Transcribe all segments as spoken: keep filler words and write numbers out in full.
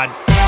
God.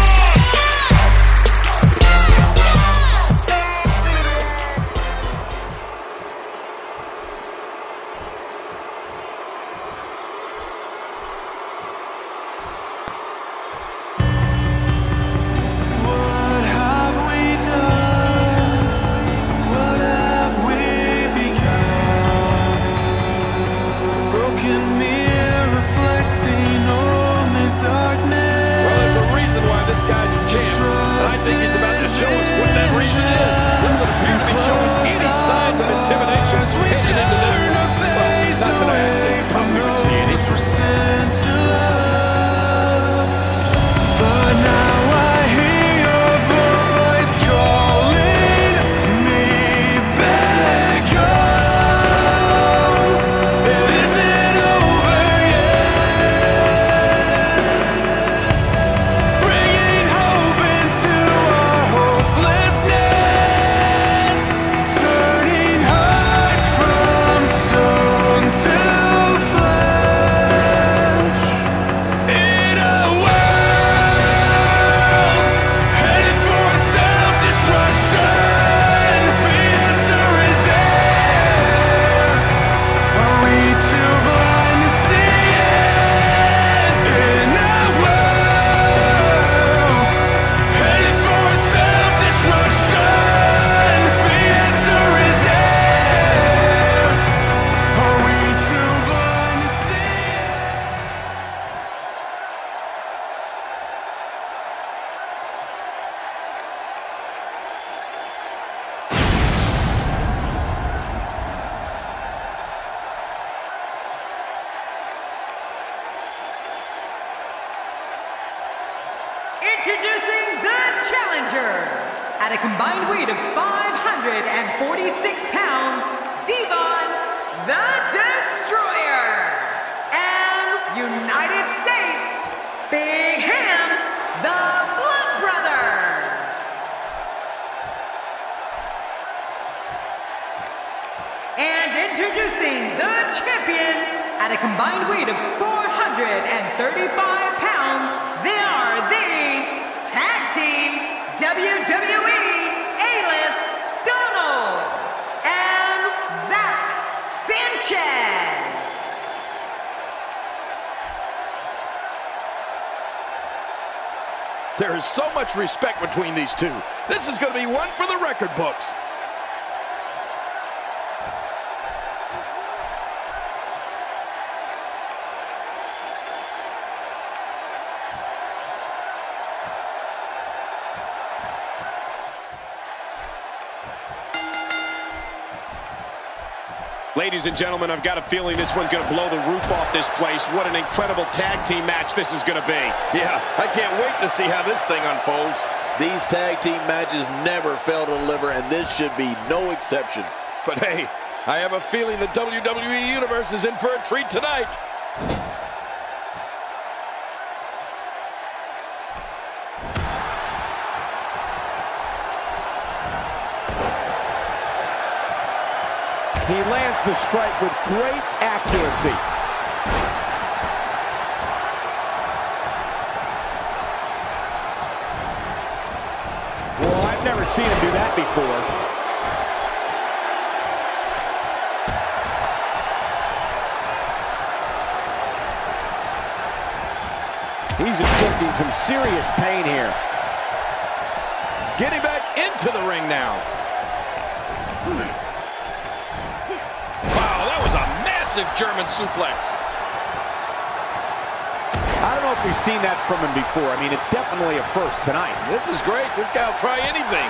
Introducing the challengers. At a combined weight of five hundred forty-six pounds, Devon the Destroyer. And United States, Big Ham, the Blood Brothers. And introducing the champions. At a combined weight of four hundred thirty-five pounds, they are the Tag Team W W E A-List Donald and Zack Sanchez. There is so much respect between these two. This is going to be one for the record books. Ladies and gentlemen, I've got a feeling this one's going to blow the roof off this place. What an incredible tag team match this is going to be. Yeah, I can't wait to see how this thing unfolds. These tag team matches never fail to deliver, and this should be no exception. But hey, I have a feeling the W W E Universe is in for a treat tonight. He lands the strike with great accuracy. Well, I've never seen him do that before. He's inflicting some serious pain here. Getting back into the ring now. Wow, that was a massive German suplex. I don't know if we've seen that from him before. I mean, it's definitely a first tonight. This is great. This guy will try anything.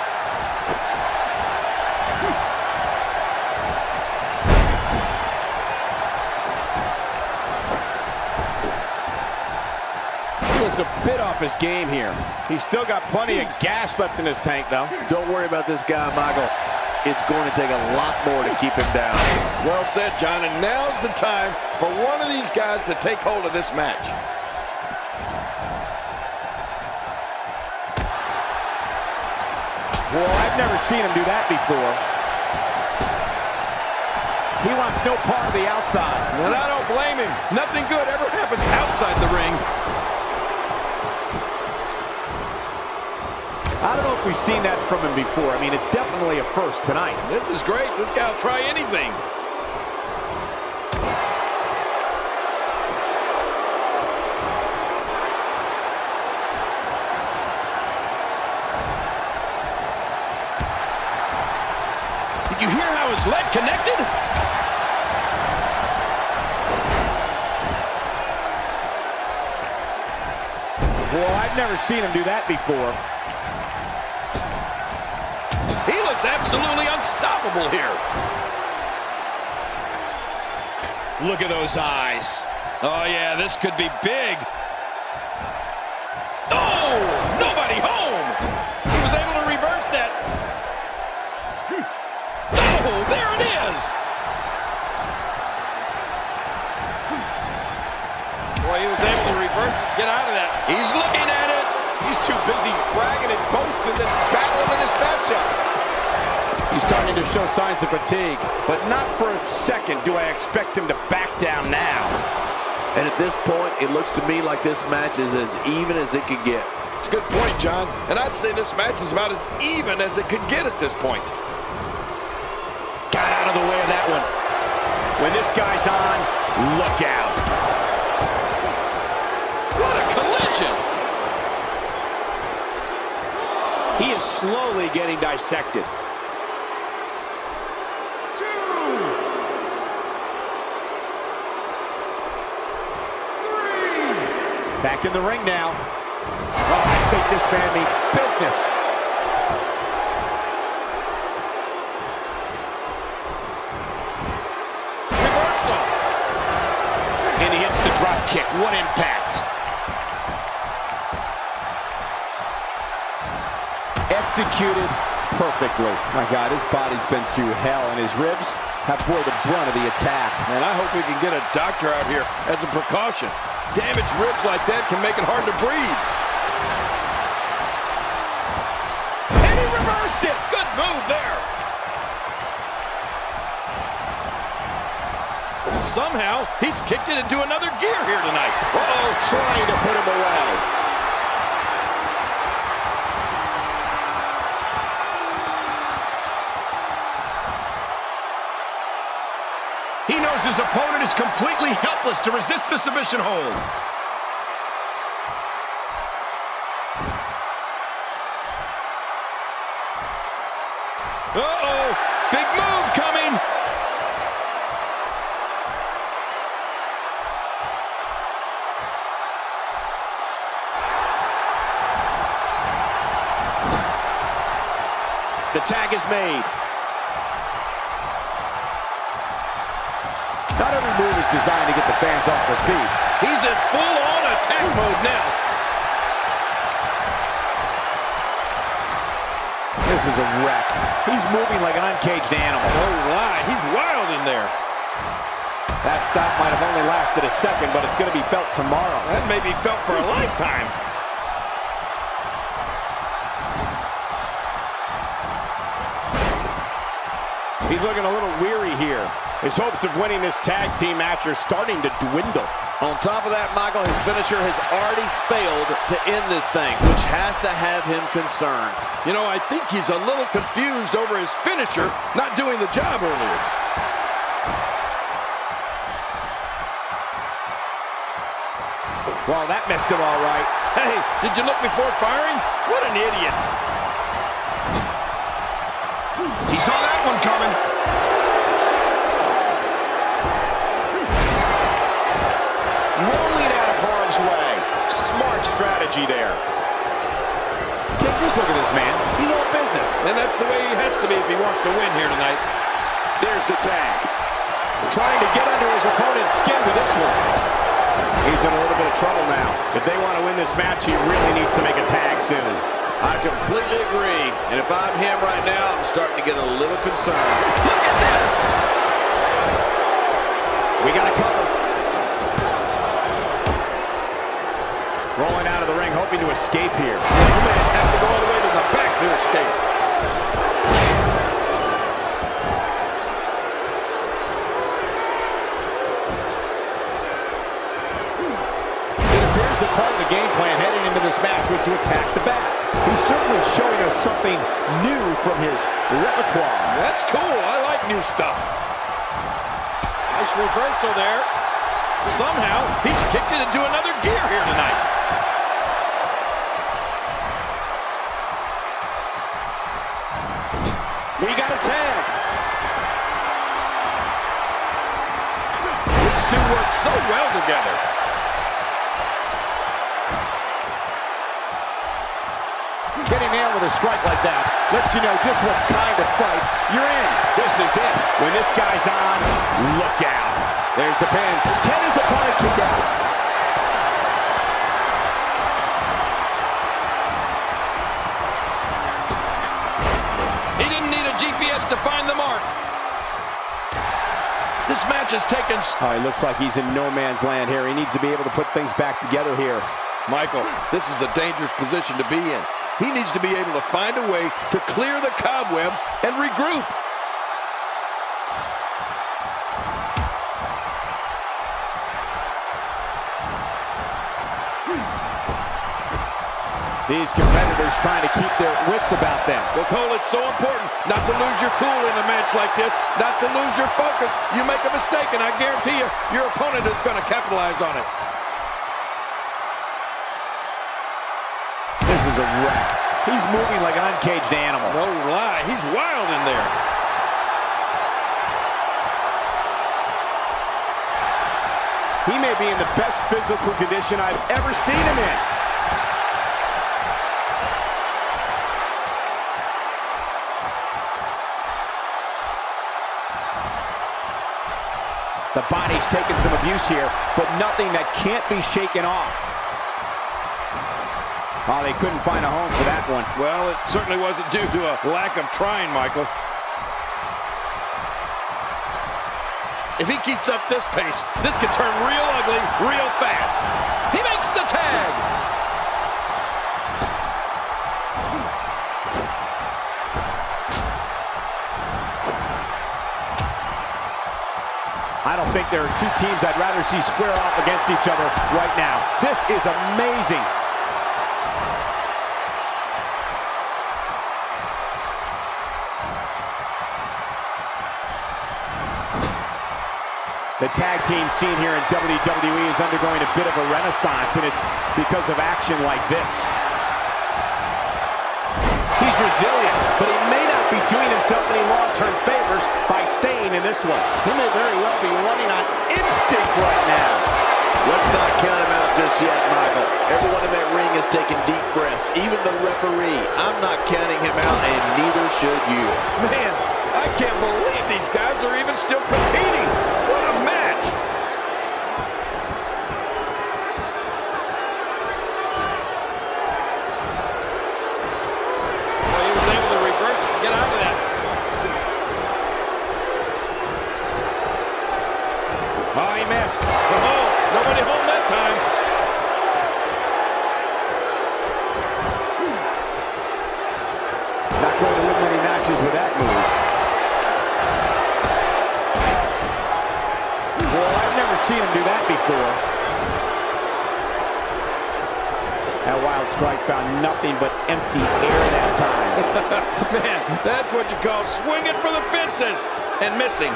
He looks a bit off his game here. He's still got plenty of gas left in his tank, though. Don't worry about this guy, Michael. It's going to take a lot more to keep him down. Well said, John, and now's the time for one of these guys to take hold of this match. Well, I've never seen him do that before. He wants no part of the outside. And I don't blame him. Nothing good ever happens outside the ring. I don't know if we've seen that from him before. I mean, it's definitely a first tonight. This is great. This guy will try anything. Did you hear how his leg connected? Well, I've never seen him do that before. He looks absolutely unstoppable here. Look at those eyes. Oh, yeah, this could be big. Oh, nobody home. He was able to reverse that. Oh, there it is. Boy, he was able to reverse it, get out of that. He's looking at it. He's too busy bragging and boasting than battling in this matchup. He's starting to show signs of fatigue, but not for a second do I expect him to back down now. And at this point, it looks to me like this match is as even as it could get. It's a good point, John. And I'd say this match is about as even as it could get at this point. Got out of the way of that one. When this guy's on, look out. What a collision. He is slowly getting dissected. Back in the ring now. Oh, I think this man means business. Reversal. And he hits the drop kick. What impact. Executed perfectly. My God, his body's been through hell, and his ribs have bore the brunt of the attack. And I hope we can get a doctor out here as a precaution. Damaged ribs like that can make it hard to breathe. And he reversed it. Good move there. Somehow, he's kicked it into another gear here tonight. Uh-oh, trying to put him away. He knows his opponent is completely helpless to resist the submission hold. Uh-oh, big move coming. The tag is made. Not every move is designed to get the fans off their feet. He's in full-on attack mode now. This is a wreck. He's moving like an uncaged animal. Oh, my, he's wild in there. That stop might have only lasted a second, but it's going to be felt tomorrow. That may be felt for a lifetime. He's looking a little weary here. His hopes of winning this tag team match are starting to dwindle. On top of that, Michael, his finisher has already failed to end this thing, which has to have him concerned. You know, I think he's a little confused over his finisher not doing the job earlier. Well, that messed him all right. Hey, did you look before firing? What an idiot. He saw that one coming. Rolling out of harm's way. Smart strategy there. Just look at this man. He's all business. And that's the way he has to be if he wants to win here tonight. There's the tag. Trying to get under his opponent's skin with this one. He's in a little bit of trouble now. If they want to win this match, he really needs to make a tag soon. I completely agree. And if I'm him right now, I'm starting to get a little concerned. Look at this. We got a cover. Rolling out of the ring, hoping to escape here. You may have to go all the way to the back to escape. It appears that part of the game plan heading into this match was to attack the back. He's certainly showing us something new from his repertoire. That's cool. I like new stuff. Nice reversal there. Somehow, he's kicked it into another gear here tonight. We got a tag. These two work so well together. Getting nailed with a strike like that lets you know just what kind of fight you're in. This is it. When this guy's on, look out. There's the pin. Can his opponent kick out? He didn't need a G P S to find the mark. This match has taken... Oh, he looks like he's in no man's land here. He needs to be able to put things back together here. Michael, this is a dangerous position to be in. He needs to be able to find a way to clear the cobwebs and regroup. These competitors trying to keep their wits about them. Well, Cole, it's so important not to lose your cool in a match like this, not to lose your focus. You make a mistake, and I guarantee you, your opponent is going to capitalize on it. This is a wreck. He's moving like an uncaged animal. No lie, he's wild in there. He may be in the best physical condition I've ever seen him in. The body's taken some abuse here, but nothing that can't be shaken off. Oh, they couldn't find a home for that one. Well, it certainly wasn't due to a lack of trying, Michael. If he keeps up this pace, this could turn real ugly real fast. He makes the tag. I don't think there are two teams I'd rather see square off against each other right now. This is amazing. The tag team scene here in W W E is undergoing a bit of a renaissance, and it's because of action like this. He's resilient, but he may not be doing himself any long-term favors by staying in this one. He may very well be running on instinct right now. Let's not count him out just yet, Michael. Everyone in that ring is taking deep breaths, even the referee. I'm not counting him out, and neither should you. Man, I can't believe these guys are even still competing. What a match. Well, he was able to reverse it and get out of that. Oh, he missed. Oh, nobody home that time. Not going to win many matches with that move. Well, I've never seen him do that before. That wild strike found nothing but empty air that time. Man, that's what you call swinging for the fences and missing.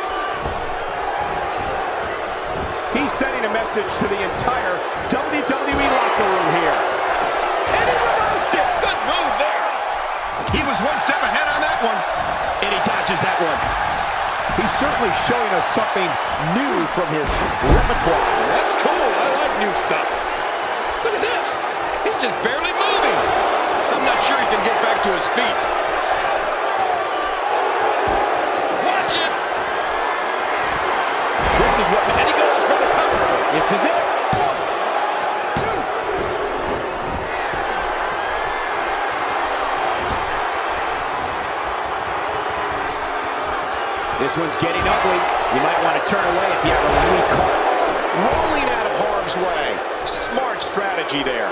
He's sending a message to the entire W W E locker room here. And he reversed it. Good move there. He was one step ahead on that one. And he dodges that one. He's certainly showing us something new from his repertoire. That's cool. I like new stuff. Look at this. He's just barely moving. I'm not sure he can get back to his feet. Watch it. This is what... And he goes for the cover. This is it. One, two. This one's getting ugly. You might want to turn away if you have a weak heart. Rolling out of harm's way. Smart strategy there.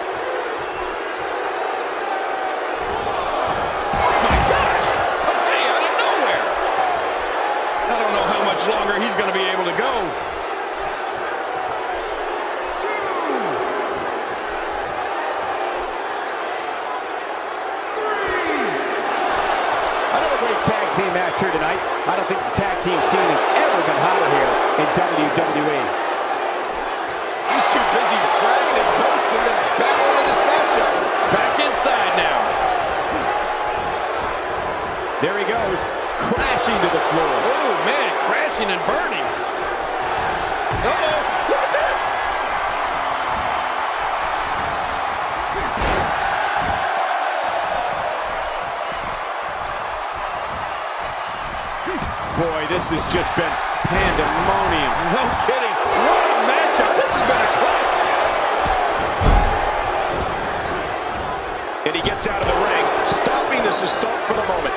Oh my gosh! Hey, out of nowhere! I don't know how much longer he's going to be able to go. outside now. There he goes, crashing to the floor. Oh, man, crashing and burning. Uh-oh, look at this. Boy, this has just been pandemonium. No kidding. What a matchup. This has been a classic. And he gets out of the ring, stopping this assault for the moment.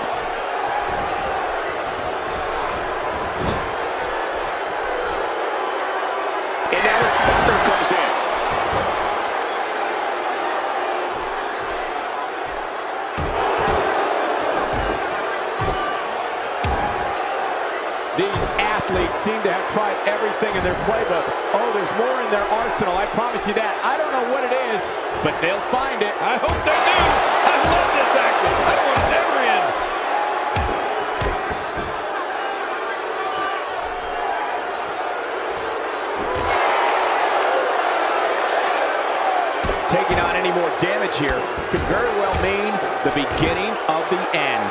And now his partner comes in. These athletes seem to have tried everything in their playbook. Oh, there's more in their arsenal, I promise you that. I don't know what it is, but they'll find it. I hope they do. I love this action. I want it to ever end. Taking on any more damage here could very well mean the beginning of the end.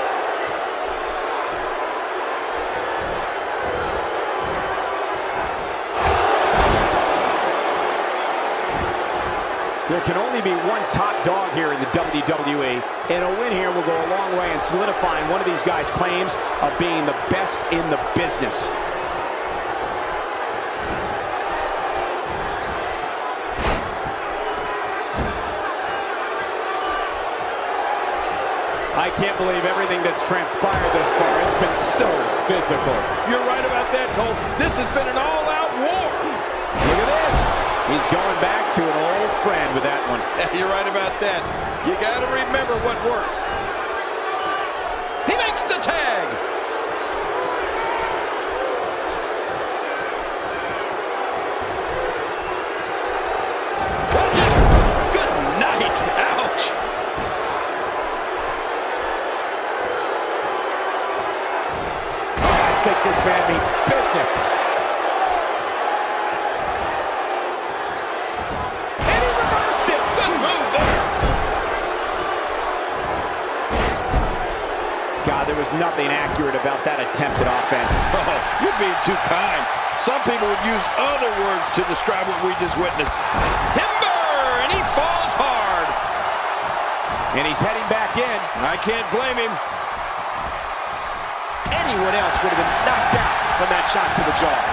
There can only be one top dog here in the W W E, and a win here will go a long way in solidifying one of these guys' claims of being the best in the business. I can't believe everything that's transpired thus far. It's been so physical. You're right about that, Cole. This has been an all-out war. Look at this. He's going back to an old friend with that one. You're right about that. You got to remember what works. He makes the tag. Watch it. Good night. Ouch. I think this man means business. God, there was nothing accurate about that attempted offense. Oh, you're being too kind. Some people would use other words to describe what we just witnessed. Timber! And he falls hard. And he's heading back in. I can't blame him. Anyone else would have been knocked out from that shot to the jaw.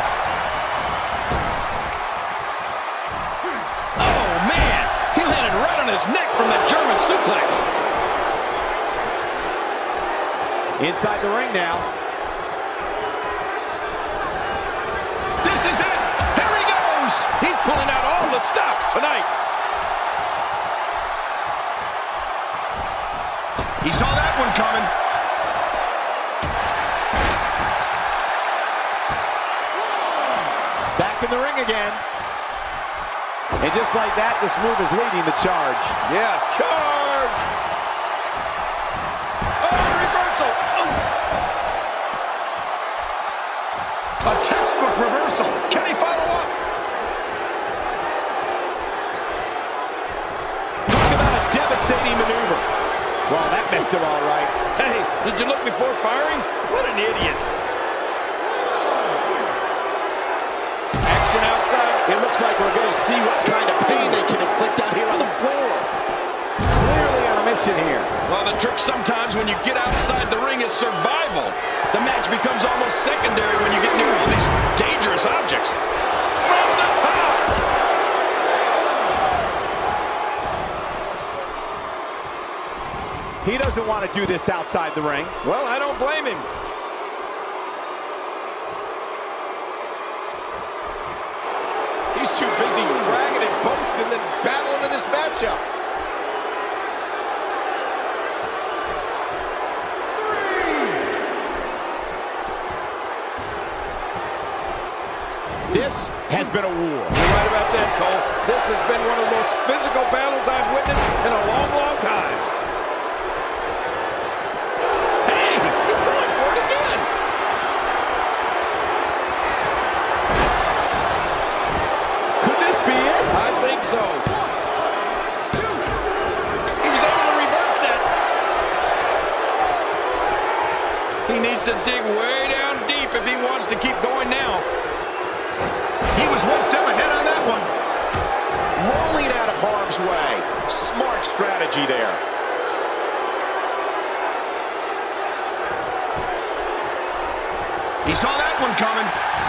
Oh, man! He landed right on his neck from that German suplex. Inside the ring now. This is it! Here he goes! He's pulling out all the stops tonight. He saw that one coming. Back in the ring again. And just like that, this move is leading the charge. Yeah, charge! A textbook reversal. Can he follow up? Talk about a devastating maneuver. Well, that messed him all right. Hey, did you look before firing? What an idiot. Action outside. It looks like we're going to see what kind of pain they can inflict out here on the floor. Clearly on a mission here. Well, the trick sometimes when you get outside the ring is survival. The match becomes almost secondary when you get near all these dangerous objects. From the top! He doesn't want to do this outside the ring. Well, I don't blame him. He's too busy bragging and boasting than battling in this matchup. This has been a war. You're right about that, Cole. This has been one of the most physical battles I've witnessed in a long, long time. Hey, he's going for it again. Could this be it? I think so. One, two, harm's way. Smart strategy there. He saw that one coming.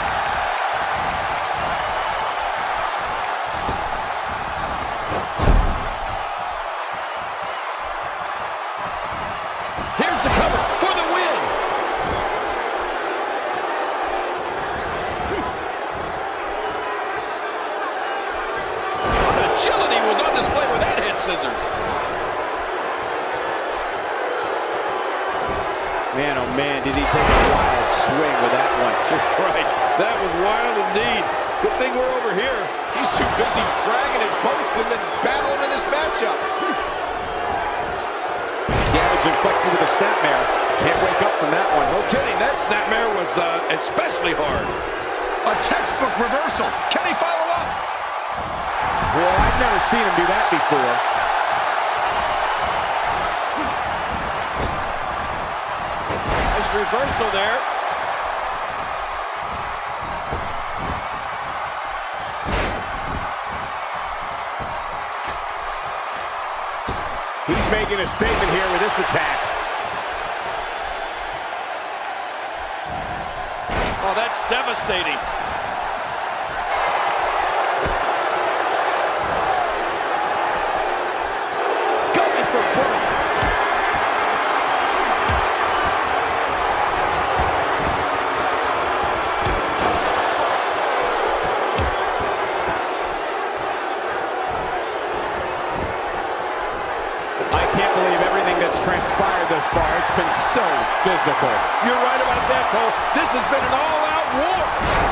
Here's the cover for the win. Agility was on display with that head scissors. Man, oh man, did he take a wild swing with that one. Right, that was wild indeed. Good thing we're over here. He's too busy bragging and boasting than battling in this matchup. Damage inflicted with a snapmare. Can't wake up from that one. No kidding, that snapmare was uh, especially hard. A textbook reversal. Can he follow up? Well, I've never seen him do that before. Nice reversal there. He's making a statement here with this attack. Oh, that's devastating. Going for broke. I can't believe everything that's transpired thus far. It's been so physical. You're right about that, Cole. This has been an all-out war.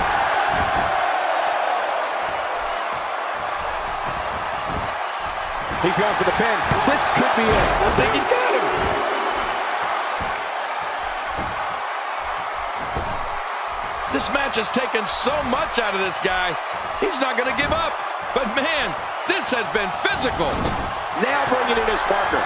He's going for the pin. This could be it. I think he's got him. This match has taken so much out of this guy. He's not going to give up. But man, this has been physical. Now bringing in his partner.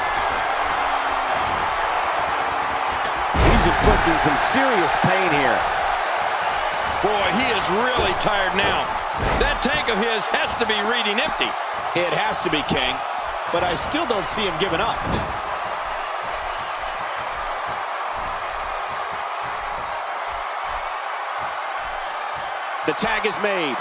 He's inflicting some serious pain here. Boy, he is really tired now. That tank of his has to be reading empty. It has to be, King. But I still don't see him giving up. The tag is made.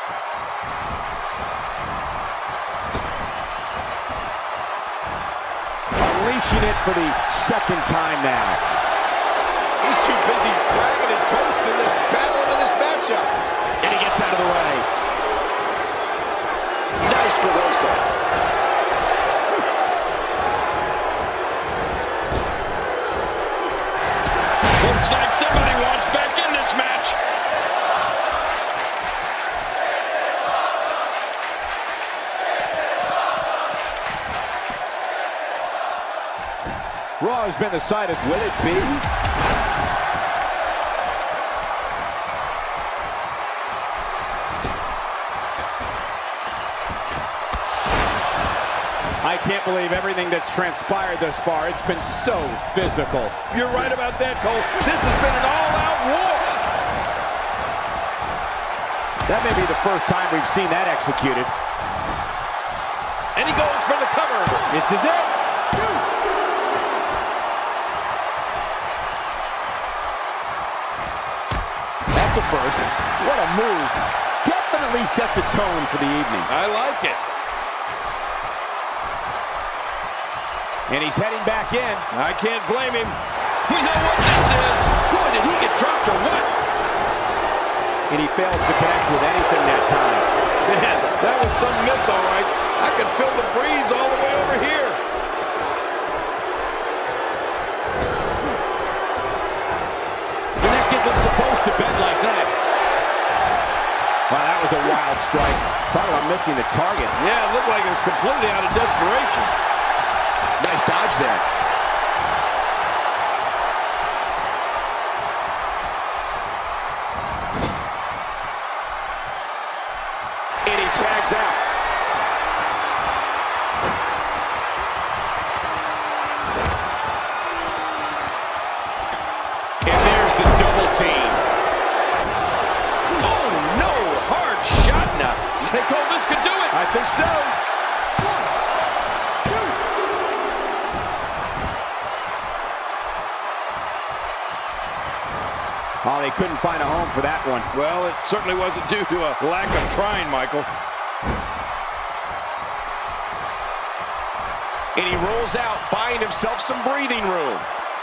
Unleashing it for the second time now. He's too busy bragging and boasting than battling in this matchup. And he gets out of the way. Nice reversal. Looks like somebody wants back in this match. Raw has been decided. Will it be? I can't believe everything that's transpired thus far. It's been so physical. You're right about that, Cole. This has been an all-out war. That may be the first time we've seen that executed. And he goes for the cover. This is it. Two. That's a first. What a move. Definitely sets a tone for the evening. I like it. And he's heading back in. I can't blame him. We know what this is. Boy, did he get dropped or what? And he fails to connect with anything that time. Man, that was some miss, all right. I can feel the breeze all the way over here. The neck isn't supposed to bend like that. Wow, that was a wild strike. Talk about missing the target. Yeah, it looked like it was completely out of desperation. Nice dodge there. And he tags out. And there's the double team. Oh, no. Hard shot now. Hey, Cole, this could do it. I think so. they couldn't find a home for that one. Well, it certainly wasn't due to a lack of trying, Michael. And he rolls out, buying himself some breathing room.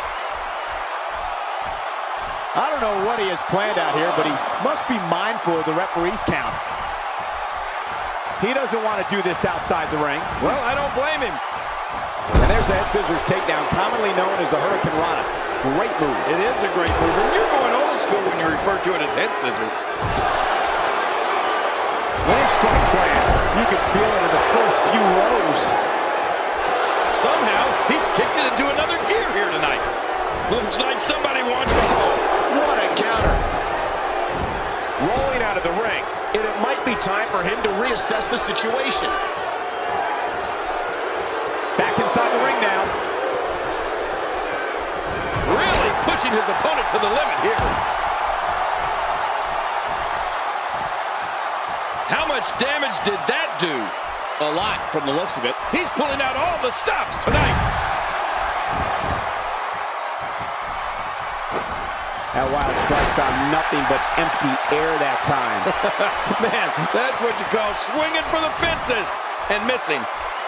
I don't know what he has planned out here, but he must be mindful of the referee's count. He doesn't want to do this outside the ring. Well, I don't blame him. And there's the head scissors takedown, commonly known as the Hurricane Rana. Great move. It is a great move, and you're going old school when you refer to it as head scissors. When his strikes land, you can feel it in the first few rows. Somehow, he's kicked it into another gear here tonight. Looks like somebody wants to roll. What a counter. Rolling out of the ring, and it might be time for him to reassess the situation. Back inside the ring now. Really pushing his opponent to the limit here. How much damage did that do? A lot from the looks of it. He's pulling out all the stops tonight. That wild strike found nothing but empty air that time. Man, that's what you call swinging for the fences and missing.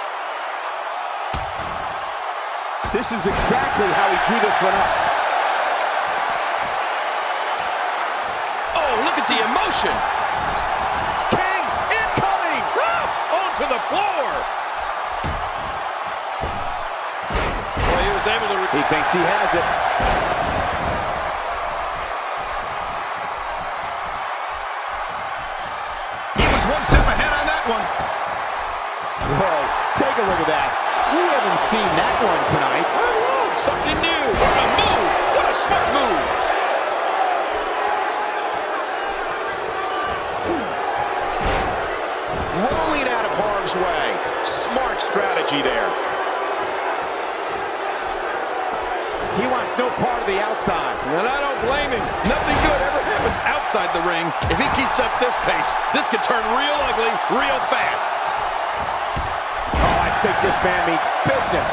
This is exactly how he drew this one up. Oh, look at the emotion. King incoming. Ah, onto the floor. Well, he was able to... He thinks he has it. He was one step ahead on that one. Whoa, take a look at that. We haven't seen that one tonight. I love something new. What a move. What a smart move. Rolling out of harm's way. Smart strategy there. He wants no part of the outside. And I don't blame him. Nothing good ever happens outside the ring. If he keeps up this pace, this could turn real ugly real fast. Oh, I think this man means business.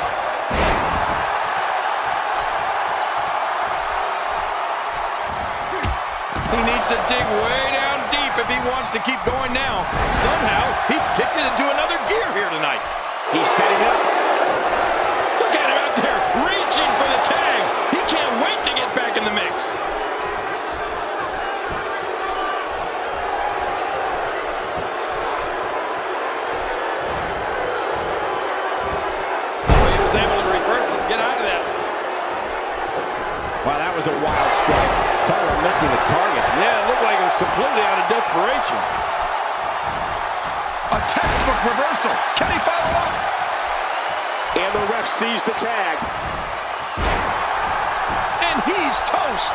He needs to dig way down deep if he wants to keep going now. Somehow, he's kicked it into another gear here tonight. He's setting up. Look at him out there, reaching for the tag. He can't wait to get back in the mix. Oh, he was able to reverse it and get out of that. Wow, that was a wild strike. Tyler missing the target. Yeah, it looked like it was completely out of desperation. A textbook reversal. Can he follow up? And the ref sees the tag. And he's toast.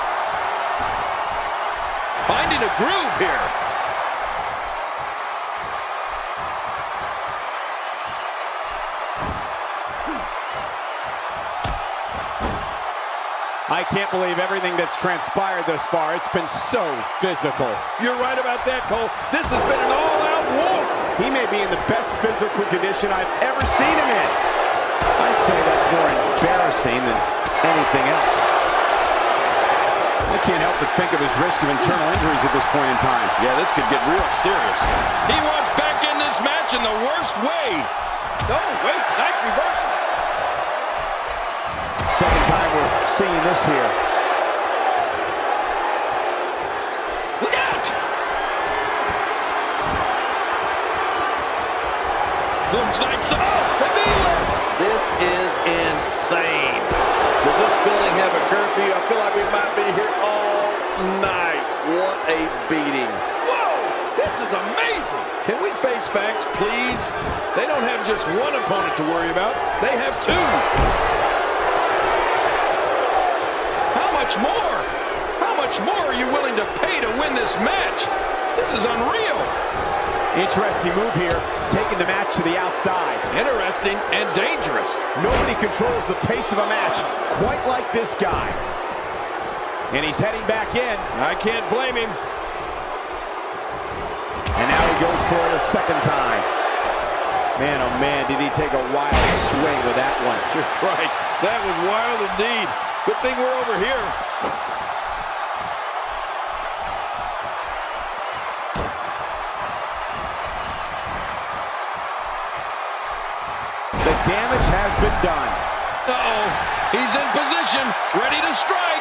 Finding a groove here. I can't believe everything that's transpired thus far. It's been so physical. You're right about that, Cole. This has been an all-out war. He may be in the best physical condition I've ever seen him in. I'd say that's more embarrassing than anything else. I can't help but think of his risk of internal injuries at this point in time. Yeah, this could get real serious. He wants back in this match in the worst way. Oh, wait, nice reversal. Second time we're seeing this here. Look out! Looks like so. Oh, the knee lift. This is insane. Does this building have a curfew? I feel like we might be here all night. What a beating. Whoa, this is amazing. Can we face facts, please? They don't have just one opponent to worry about. They have two. How much more? How much more are you willing to pay to win this match? This is unreal. Interesting move here, taking the match to the outside. Interesting and dangerous. Nobody controls the pace of a match quite like this guy. And he's heading back in. I can't blame him. And now he goes for it a second time. Man, oh man, did he take a wild swing with that one. You're right. That was wild indeed. Good thing we're over here. He's in position, ready to strike.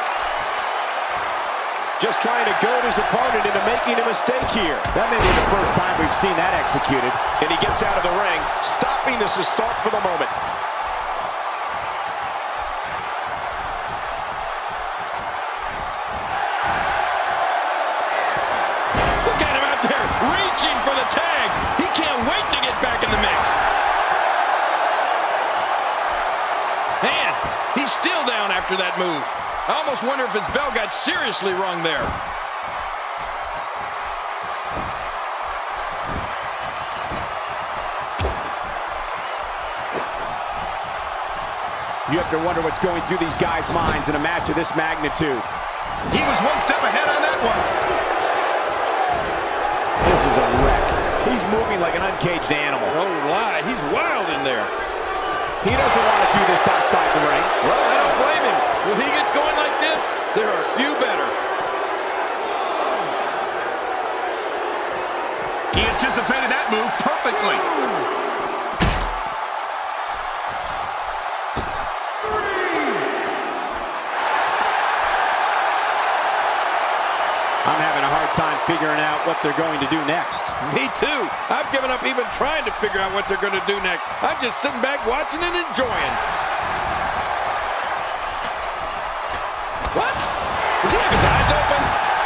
Just trying to goad his opponent into making a mistake here. That may be the first time we've seen that executed. And he gets out of the ring, stopping this assault for the moment. Look at him out there, reaching for the tag. He can't wait to get back in the mix. Man, he's still down after that move. I almost wonder if his bell got seriously wrong there. You have to wonder what's going through these guys' minds in a match of this magnitude. He was one step ahead on that one. This is a wreck. He's moving like an uncaged animal. Don't lie, he's wild in there. He doesn't want to do this outside the ring. Well, I don't blame him. When he gets going like this, there are few better. He anticipated that move perfectly. I'm having a hard time figuring out what they're going to do next. Me too. I've given up even trying to figure out what they're going to do next. I'm just sitting back watching and enjoying. What? Does he have his eyes open?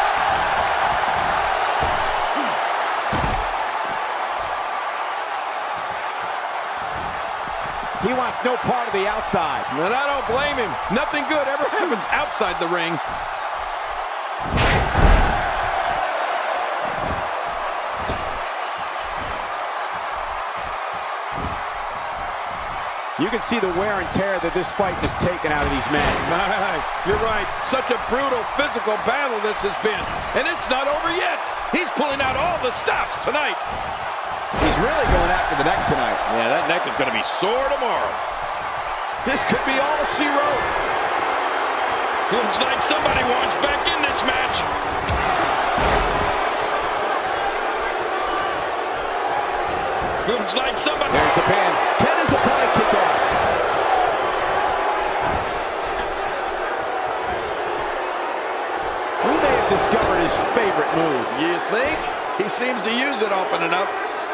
He wants no part of the outside. And I don't blame him. Nothing good ever happens outside the ring. You can see the wear and tear that this fight has taken out of these men. You're right. Such a brutal physical battle this has been. And it's not over yet. He's pulling out all the stops tonight. He's really going after the neck tonight. Yeah, that neck is going to be sore tomorrow. This could be all she wrote. Looks like somebody wants back in this match. Looks like somebody... There's the pin. Can his opponent kick out? We may have discovered his favorite move. You think? He seems to use it often enough.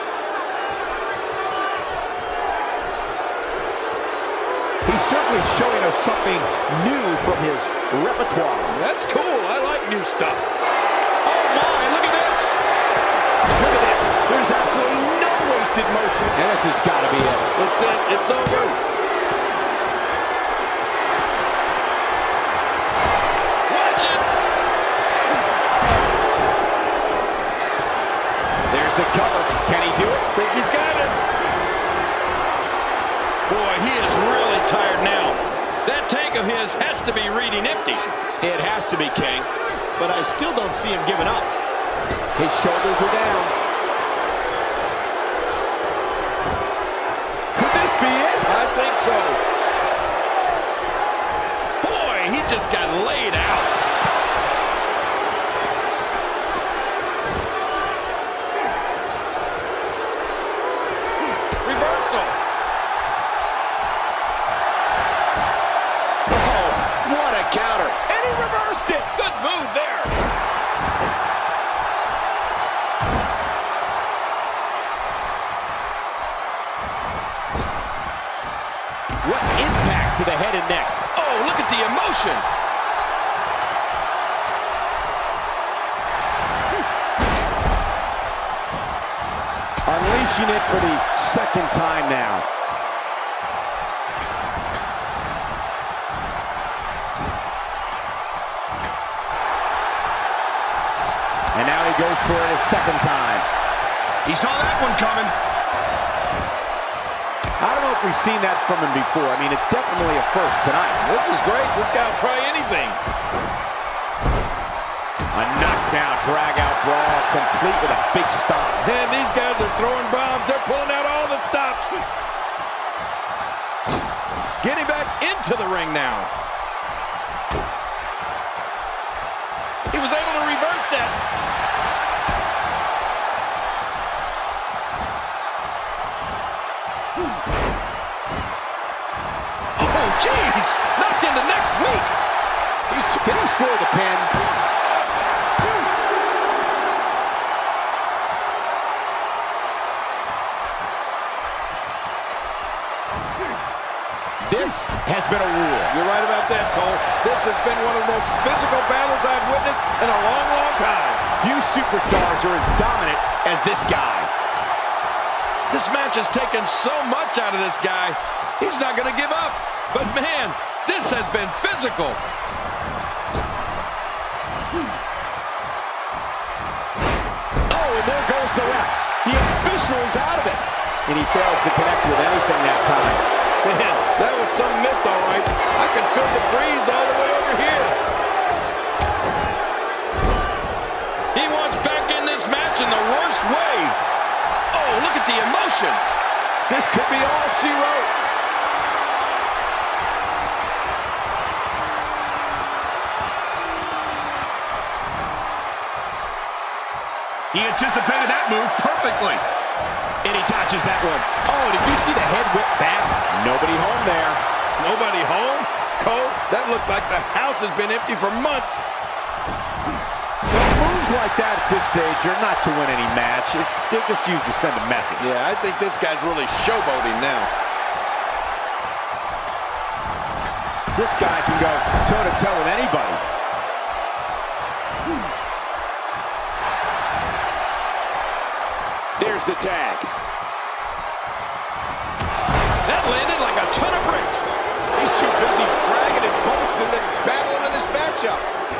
He's certainly showing us something new from his repertoire. That's cool. I like new stuff. Oh my, look at this. Look at this. There's absolutely no wasted motion. And this has got to be it. It's it. It's over. Watch it. There's the cover. Can he do it? Think he's got it. Boy, he is really tired now. That tank of his has to be reading empty. It has to be, King. But I still don't see him giving up. His shoulders are down. Could this be it? I think so. Boy, he just got laid out. Reversal. Oh, what a counter. And he reversed it. Good move there. What impact to the head and neck. Oh, look at the emotion. Unleashing it for the second time now. And now he goes for it a second time. He saw that one coming. I don't know if we've seen that from him before. I mean, it's definitely a first tonight. This is great. This guy will try anything. A knockdown, drag-out brawl, complete with a big stomp. And these guys are throwing bombs. They're pulling out all the stops. Getting back into the ring now. He was able to reverse that. Oh, jeez. knocked into next week. He's can he score the pin? This has been a war. You're right about that, Cole. This has been one of the most physical battles I've witnessed in a long, long time. Few superstars are as dominant as this guy. This match has taken so much out of this guy. He's not going to give up. But, man, this has been physical. Oh, and there goes the ref. The official is out of it. And he fails to connect with anything that time. Man, that was some miss, all right. I can feel the breeze all the way over here. He wants back in this match in the worst way. Oh, look at the emotion. This could be all she wrote. He anticipated that move perfectly. And he dodges that one. Oh, did you see the head whip back? Nobody home there. Nobody home? Cole, that looked like the house has been empty for months. Well, moves like that at this stage are not to win any match. It's, they're just used to send a message. Yeah, I think this guy's really showboating now. This guy can go toe-to-toe with anybody. There's the tag. That landed like a ton of bricks. He's too busy bragging and boasting than battling in this matchup.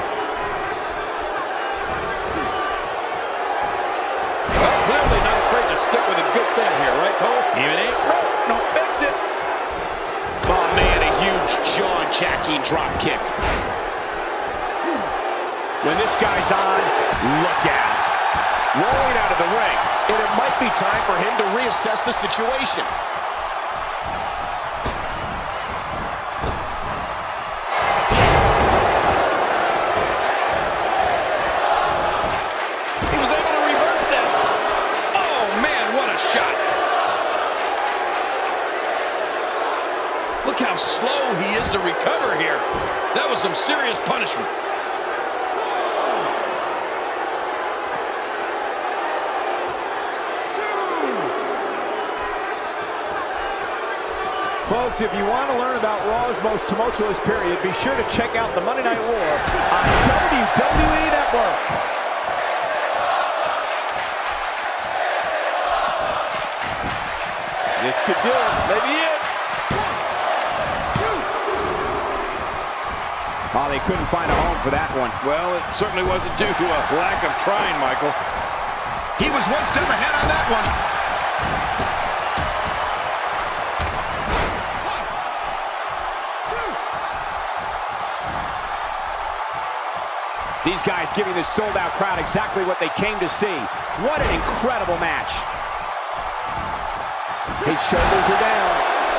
Well, clearly not afraid to stick with a good thing here, right, Cole? Even eight. No, no, fix it. Oh, man, a huge jaw-jacking drop kick. When this guy's on, look out. Rolling out of the ring, and it might be time for him to reassess the situation. He was able to reverse that. Oh, man, what a shot. Look how slow he is to recover here. That was some serious punishment. Folks, if you want to learn about Raw's most tumultuous period, be sure to check out the Monday Night War on W W E Network. This could do it. Maybe it. Oh, they couldn't find a home for that one. Well, it certainly wasn't due to a lack of trying, Michael. He was one step ahead on that one. These guys giving this sold-out crowd exactly what they came to see. What an incredible match. His shoulders are down.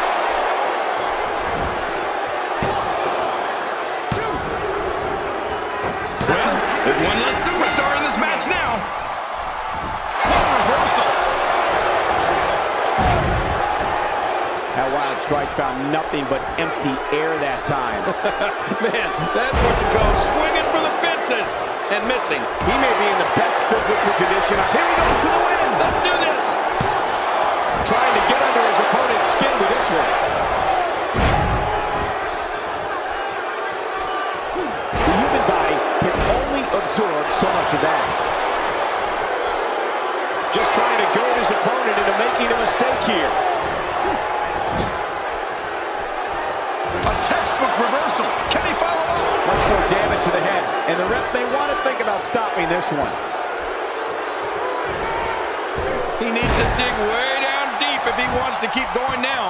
Well, there's one less superstar in this match now. What a reversal. That wild strike found nothing but empty air that time. Man, that's what you call swinging for the fences and missing. He may be in the best physical condition. Here he goes for the win. Let's do this. Trying to get under his opponent's skin with this one. The human body can only absorb so much of that. Just trying to goad his opponent into making a mistake here. A textbook reversal. Can he follow up? Much more damage to the head. And the ref may want to think about stopping this one. He needs to dig way down deep if he wants to keep going now.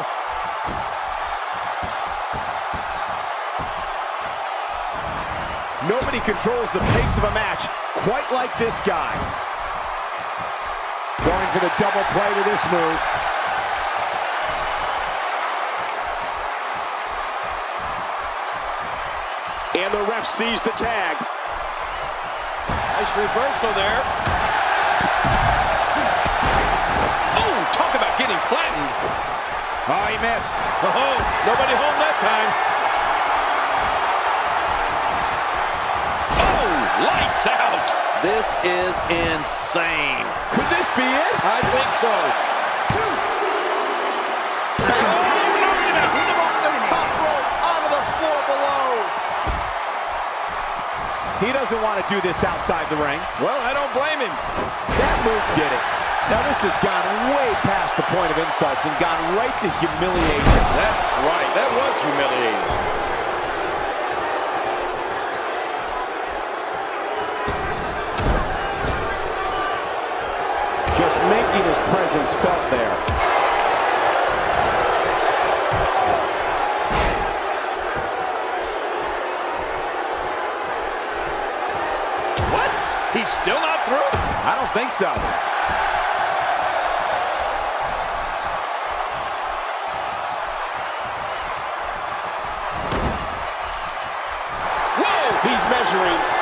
Nobody controls the pace of a match quite like this guy. Going for the double play with this move. And the ref sees the tag. Nice reversal there. Oh, talk about getting flattened. Oh, he missed. Oh, nobody home that time. out. This is insane. Could this be it? I think so. He doesn't want to do this outside the ring. Well, I don't blame him. That move did it. Now this has gone way past the point of insults and gone right to humiliation. That's right. That was humiliating. Just making his presence felt there. He's still not through? I don't think so. Whoa! He's measuring